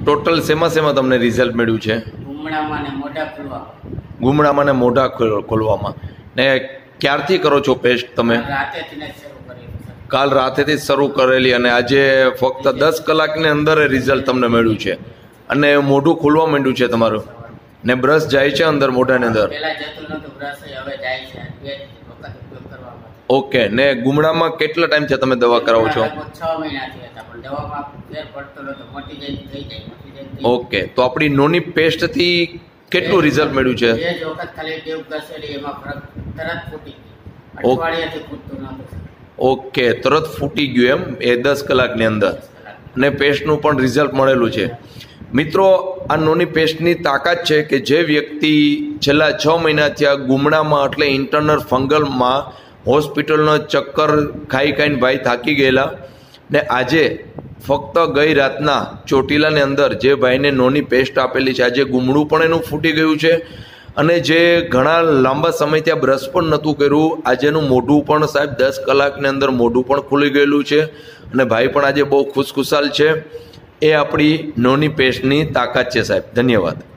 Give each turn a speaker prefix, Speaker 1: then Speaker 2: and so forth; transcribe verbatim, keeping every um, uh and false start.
Speaker 1: Total શેમાં શેમાં તમને રિઝલ્ટ મળ્યું છે?
Speaker 2: ગુમડામાં ને મોઢા ખોલવામાં.
Speaker 1: ગુમડામાં ને મોઢા ખોલવામાં. ને ક્યારથી કરો છો પેસ્ટ તમે?
Speaker 2: રાતેથી જ શરૂ કરેલી.
Speaker 1: કાલ રાતેથી જ શરૂ કરેલી અને આજે ફક્ત દસ કલાકની અંદર રિઝલ્ટ તમને મળ્યું છે અને મોઢું ખુલવા માંડ્યું છે તમારું ને બ્રશ જાય છે અંદર મોઢાની અંદર?
Speaker 2: પહેલા જતું નતું બ્રશ, હવે જાય છે. બે વખત ઉપયોગ કરવામાં.
Speaker 1: ઓકે. ને ગુમડામાં કેટલા ટાઈમથી તમે દવા કરાવો છો?
Speaker 2: છ મહિનાથી હતા પણ દવામાં ફેર પડતો નતો. મોટી જાય થઈ જાય મોટી જાય.
Speaker 1: ઓકે. તો આપણી નોની પેસ્ટથી કેટલું રિઝલ્ટ મળ્યું છે?
Speaker 2: બે જ વખત ખાલી ટેવ ઘસેલી એમાં ફરક તરત ફૂટી ગઈ. અઠવાડિયાથી ફૂટતું નતું.
Speaker 1: ઓકે. તરત ફૂટી ગયું એમ એ દસ કલાકની અંદર ને પેસ્ટનું પણ રિઝલ્ટ મળેલું છે. મિત્રો, આ નોની પેસ્ટની તાકાત છે કે જે વ્યક્તિ છેલ્લા છ મહિનાથી આ ગુમડામાં એટલે ઇન્ટરનલ ફંગલમાં હોસ્પિટલનો ચક્કર ખાઈ ખાઈને ભાઈ થાકી ગયેલા ને આજે ફક્ત ગઈ રાતના ચોટીલાની અંદર જે ભાઈને નોની પેસ્ટ આપેલી છે, આજે ગુમડું પણ એનું ફૂટી ગયું છે અને જે ઘણા લાંબા સમય ત્યાં બ્રશ પણ નહોતું કર્યું, આજેનું મોઢું પણ સાહેબ દસ કલાકની અંદર મોઢું પણ ખુલી ગયેલું છે અને ભાઈ પણ આજે બહુ ખુશખુશાલ છે. એ આપણી નોની પેસ્ટની તાકાત છે સાહેબ. ધન્યવાદ.